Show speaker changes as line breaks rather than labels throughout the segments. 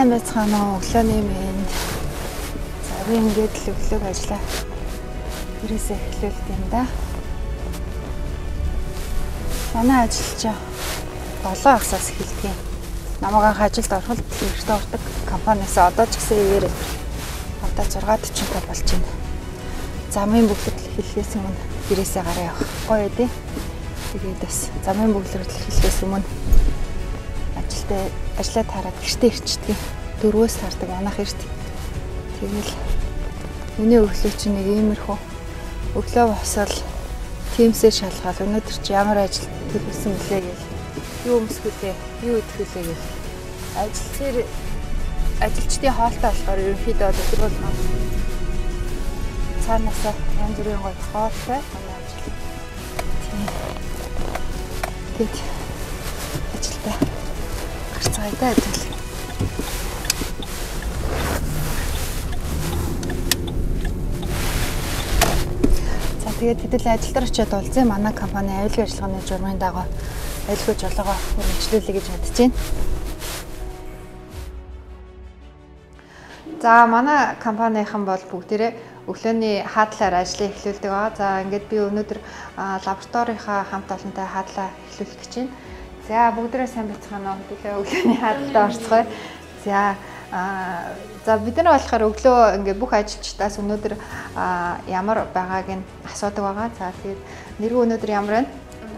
сайн байцгаана уу өглөөний мэнд. За би ингээд л өглөөг ажиллаа. Ирээсээ эхлүүлт юм да. Манай ажилчаа 7 агсаас эхэлдэг юм. Намайг анх ажилд ороход хэрэгтэй ордог компаниас одоо ч гэсэн ивэр одоо 6:40 болж байна. Замын бүглэгдэл хэлхээс өмнө ирээсээ гараа явах гоё дээ. Тэгээд бас замын бүглэгдэл хэлхээс өмнө ажлаа тараад гэртээ ирчдэг. 4-өөс тардаг манайх эрт. Тэгэл миний өглөө чинь нэг иймэрхүү. Өглөө босоод тиймсээ шалгаад өнөөдөр чи ямар ажил төлөвлөсөн бэлээ гэл. Юу өмсгөлээ, юу идэхүүлээ гэл. Ажилчдын хоолтой болохоор ерөнхийдөө өдөр болгоо. Цаанаасаа янз бүрийн гоё хоолтой манай ажил. Тэгэд ажилдаа гарцгаадаа ажил. Тэгээд хэдэл ажил дээр очиод уулзсан манай компани аюулгүй ажиллагааны журмын дагуу аюулгүй жолоогоо хөрвүүлээ гэж бодож байна. За манай компанийнхан бол бүгдээрээ өглөөний хаадлаар ажлыг эхлүүлдэг байгаа. За ингээд би өнөөдөр лабораторийнхаа хамт олонтой хаадлаа эхлүүлэх гэж байна. За бүгдээрээ сайн байцгаана уу? Хэдүүлээ өглөөний хаадалд орцгоё. За бид нар болохоор өглөө ингээ бүх ажилчдаас өнөөдөр ямар байгааг нь асуудаг байгаа. За тэгээд нэргүй өнөөдөр ямар байна?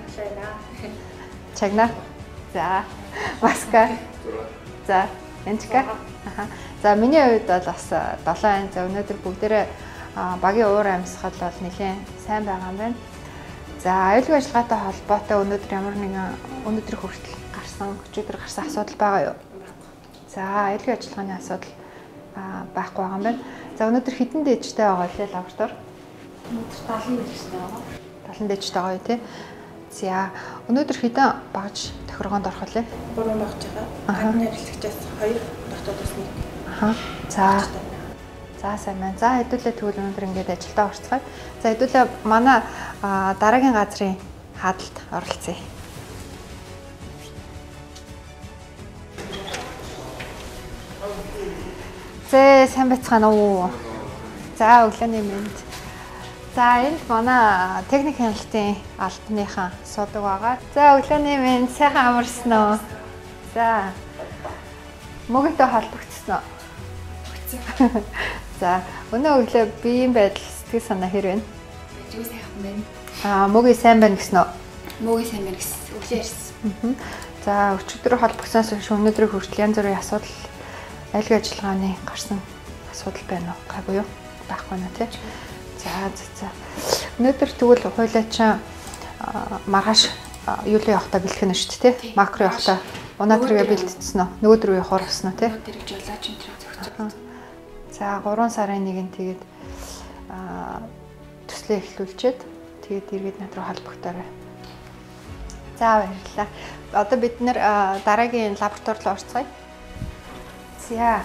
Чагна. За маска. За энчка. За миний хувьд бол бас 7 байна. За өнөөдөр бүгдээрээ багийн уур амьсгал бол нэлээд сайн байгаа юм байна. За аюулгүй ажиллагаатай холбоотой өнөөдөр ямар нэгэн өнөөдөр хүртэл өчигдөр гарсан асуудал байгаа юу? За аюулгүй ажиллагааны асуудал байхгүй байгаа юм байна. За өнөөдөр хэдэн дээжтэй байгаа вэ лаборатори? Өнөөдөр 70 дээжтэй байгаа. 70 дээжтэй байгаа юу тий? За өнөөдөр хэдэн багж тохиргоонд орох вэ? 3 багж байгаа. Гадны харилцагчаас 2, дотоодоос 1. За сайн байна. За хэдүүлээ тэгвэл өнөөдөр ингээд ажилдаа орцгоё. За хэдүүлээ манай дараагийн газрын хаадалд оролцъё. Сайн байцгаана уу. За өглөөний мэнд. За энд манай техник хяналтын албаныхан суудаг байгаа. За өглөөний мэнд сайхан амарсан уу? За мөгөйтэй холбогдсон уу? За өнөө өглөө биеийн байдал сэтгэл санаа хэр байна? Ажгүй сайхан байна. Мөгөй сайн байна гэсэн үү? Мөгөй сайн байна гэсэн. Өглөө ярьсан. За өчигдөр холбогдсоноос хойш өнөөдрийн хүртэл янз бүрийн асуудал аюулгүй ажиллагааны гарсан асуудал байна уу? Гайгүй юу? Байхгүй нэ тий. За. Өнөөдөр тэгвэл хуйлаачин маргааш юулийн явахтаа бэлтгэнэ шүү дээ тий. Макро явахтаа унаадрыгээ бэлтцсэн үү? Нөгөөдөр үе хуурсан уу тий? Өнөөдөр жолооч энэ зөгцөө. За 3 сарын 1-нд тэгээд төслөө эхлүүлчихэд тэгээд эргээд над руу холбогдоорой. За баярлалаа. Одоо бид нэр дараагийн лаборатори руу орцгоё. За.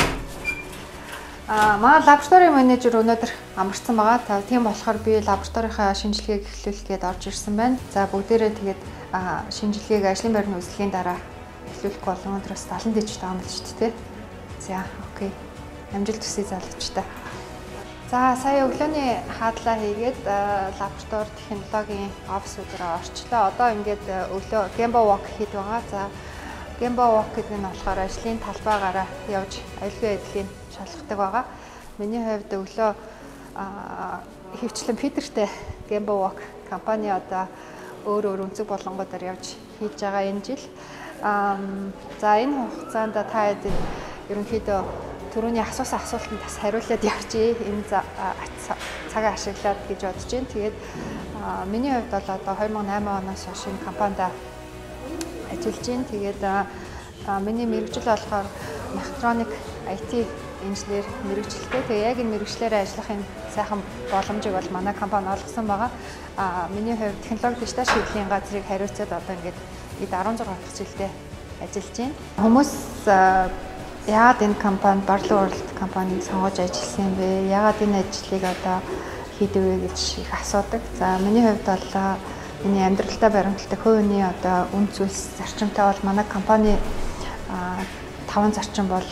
Манай лабораторийн менежер өнөөдөр амарсан байгаа. Тийм болохоор би лабораторийнхаа шинжилгээг эхлүүлэх гээд орж ирсэн байна. За бүгдээрээ тэгээд шинжилгээг ажлын байрны үзлэгийн дараа эхлүүлэх бол өнөөдрөөс 70 дээжтэй байгаа юм л шүү дээ. За окей. Амжилт хүсье залуучтай. За сая өглөөний хаадлаа хийгээд лаборатори технологийн офис руу орчлоо. Одоо ингээд өглөө Gemba walk хийдэг байгаа. За Gemba walk гэдэг нь болохоор ажлын талбайгаараа явж аюулгүй байдлыг шалгадаг байгаа. Миний хувьд өглөө хөвчлэн Питертэй Gemba walk компани одоо өөр өнцөг болонгуудаар явж хийж байгаа энэ жил. За энэ хугацаанд та хэд ерөнхийдөө түрүүний асуусан асуултанд бас хариулаад явчих. Энэ цагаа ашиглаад гэж бодож байна. Тэгээд миний хувьд бол одоо 2008 оноос хойш энэ компанид ажиллаж байна. Тэгээд миний мэргэжил болохоор мехатроник IT инженер мэргэжилтэй. Тэгээ яг энэ мэргэжлээрээ ажиллахын сайхан боломжийг бол манай компани олгосон байгаа. Миний хувьд технологи дижитал шийдлийн газрыг хариуцаад одоо ингээд 16 дахь жилдээ ажиллаж байна. Хүмүүс яагаад энэ компани Barlow World компаниг сонгож ажилласан юм бэ? Яагаад энэ ажлыг одоо хийдэг вэ гэж их асуудаг. За миний хувьд бол миний амьдралдаа баримталдаг хувийн одоо үн цэс зарчимтай бол манай компани 5 зарчим бол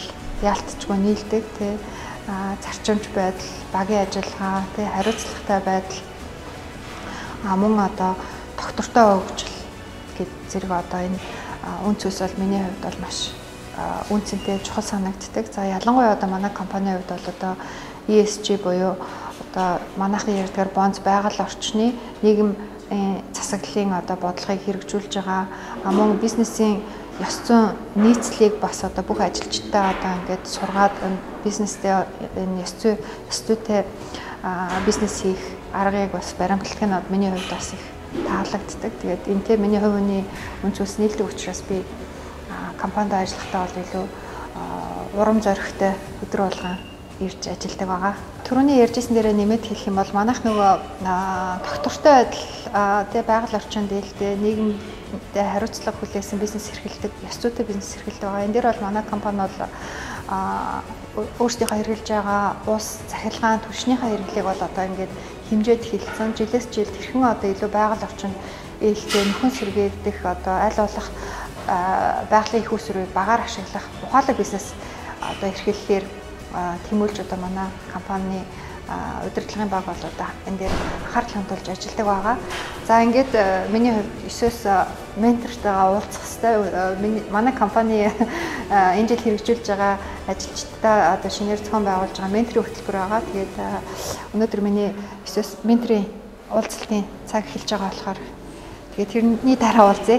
яалтчгүй нийлдэг тий зарчимч байдал, багийн ажиллагаа, тий хариуцлагатай байдал мөн одоо доктортой хөгжил гэдэг зэрэг одоо энэ үнцс бол миний хувьд бол маш үнцэнтэй чухал санагддаг. За ялангуяа одоо манай компанийн хувьд бол одоо ESG буюу одоо манайхын ярьдгаар бонц байгаль орчны нийгэм засаглалын одоо бодлогыг хэрэгжүүлж байгаа мөн бизнесийн ёс зүйн нийцлийг бас одоо бүх ажилчдаа одоо ингээд сургаад бизнестэй энэ ёс зүйтэй бизнес хийх аргыг бас баримтлагыг нь миний хувьд бас их таалагддаг. Тэгээд энтэй миний хувийн үнцс нийлдэг учраас би компанид ажиллахдаа бол илүү урам зоригтой өдөр болгон ирж ажилладаг байгаа. Түрүүний ярьжсэн дээрээ нэмэт хэлэх юм бол манайх нөгөө доктортой байдал тэгээ байгаль орчинд ээлтэй нийгэмдээ хариуцлага хүлээсэн бизнес эрхэлдэг, ёс зүйтэй бизнес эрхэлдэг байгаа. Энэ дээр бол манай компани бол өөрсдийнхөө хэрэгжилж байгаа ус захиргаан түвшнийхээ хэрэглээг бол одоо ингээд хэмжээд хэлсэн. Жилээс жилд хэрхэн одоо илүү байгаль орчинд ээлтэй нөхөн сэргээгдэх одоо аль болох байгалийн их усрыг багаар ашиглах ухаалаг бизнес одоо эрхлэлээр тэмүүлж одоо манай компани удирдлагын баг бол одоо энэ дээр анхаарал хандуулж ажилладаг байгаа. За ингээд миний хувьд 9-өөс ментортойгоо уулзах хэрэгтэй. Манай компани энэ жил хэрэгжүүлж байгаа ажилчдаа одоо шинээр зохион байгуулж байгаа менторийн хөтөлбөр байгаа. Тэгээд өнөөдөр миний 9-өөс менторийн уулзалтын цаг эхэлж байгаа болохоор тэгээд тэрний дараа уулзъя.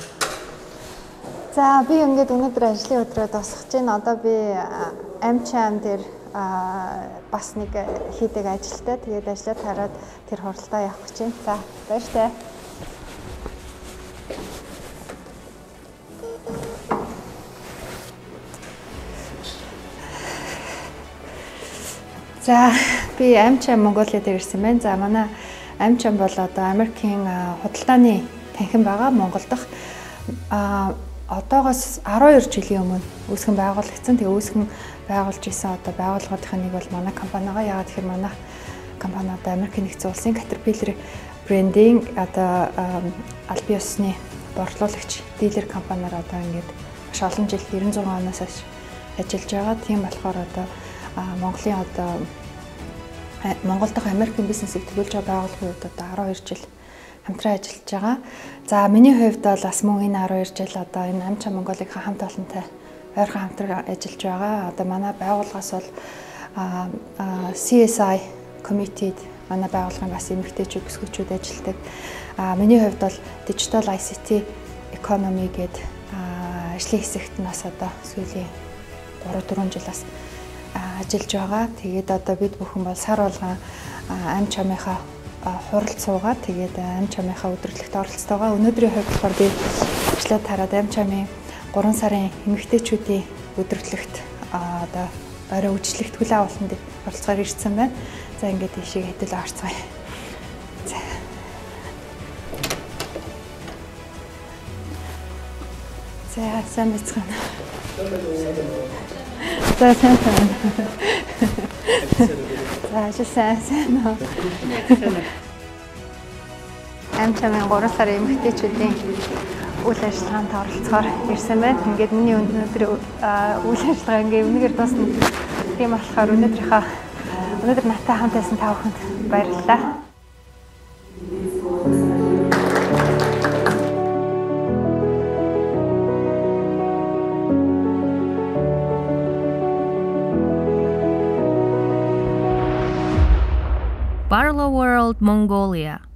За би ингээд өнөөдөр ажлын өдрөө дуусгаж байна. Одоо би Амчаам дээр бас нэг хийдэг ажилтай. Тэгээд ажлаа тараад тэр хуралдаа явах гэж байна. За баяртай. За би Амчаам Монголиа дээр ирсэн байна. За манай Амчаам бол одоо Америкийн худалдааны танхим байгаа Монгол дахь одоогоос 12 жилийн өмнө үүсгэн байгуулагдсан. Тэгээ үүсгэн байгуулж исэн одоо байгууллагынхаа нэг бол манай компанигаа. Яагаад гэхээр манай компани одоо Америкийн нэгдсэн улсын Caterpillar брендинг одоо албан ёсны борлуулагч дилер компаниар одоо ингээд маш олон жил 96 оноос хойш ажиллаж байгаа. Тийм болохоор одоо Монголын одоо Монгол дахь Америкийн бизнесийг төлөвлөж байгаа байгууллагын хувьд одоо 12 жил хамтран ажиллаж байгаа. За миний хувьд бол бас мөн энэ 12 жил одоо энэ Амчаам Монголынхаа хамт олонтой ойрхон хамтран ажиллаж байгаа. Одоо манай байгууллагаас бол CSI committed манай байгууллагын бас эмэгтэйчүүд өсгөөчүүд ажилладаг. Миний хувьд бол digital ICT economy гэдэг ажлын хэсэгт нас одоо сүүлийн 3-4 жилээс ажиллаж байгаа. Тэгээд одоо бид бүхэн бол сар болгон Амчаамынхаа хуралд суугаад тэгээд Амчаамынхаа өдөрлөгт оролцоогоо өнөөдрийн хувьд болохоор би ажлаа тараад Амчаамын 3 сарын эмэгтэйчүүдийн өдөрлөгт одоо орой үжлэгт хүлээн авалтанд оролцохоор ирсэн байна. За ингээд тийшээ хэдэл орцгоё. За сайн бацгаана. За сайн. За сайн. Амчаамын 3 сарын эмэгтэйчүүдийн үйл ажиллагаанд оролцохоор ирсэн байна. Ингээд миний өнөөдөр үйл ажиллагаа ингээд үнэхээр дуусна. Тийм болохоор өнөөдөр надтай хамт байсан та бүхэнд баярлалаа.
Barloworld Mongolia